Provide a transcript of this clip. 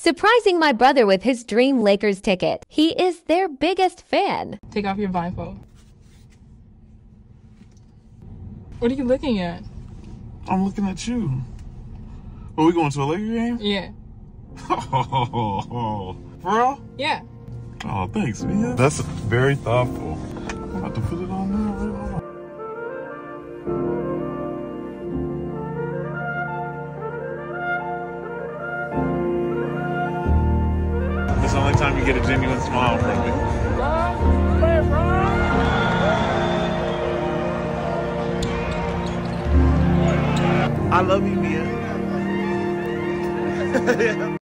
surprising my brother with his dream Lakers ticket. He is their biggest fan. Take off your blindfold. What are you looking at? I'm looking at you. Are we going to a Laker game? Yeah. Oh, for real? Yeah. Oh, thanks, man. That's very thoughtful. I'm about to put it on now. Right on. It's the only time you get a genuine smile from me. I love you, Mia.